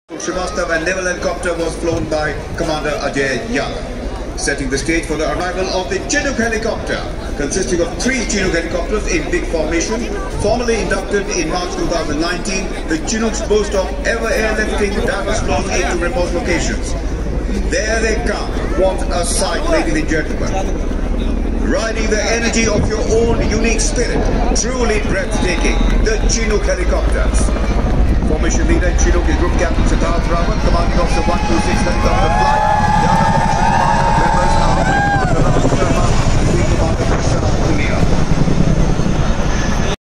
Srivastav and naval helicopter was flown by Commander Ajay Yadav, setting the stage for the arrival of the Chinook helicopter, consisting of 3 Chinook helicopters in big formation. Formally inducted in March 2019, the Chinooks boast of ever airlifting diverse flows into remote locations. There they come. What a sight, ladies and gentlemen. Riding the energy of your own unique spirit. Truly breathtaking. The Chinook helicopters. Formation leader Chinook is Group Captain Siddharth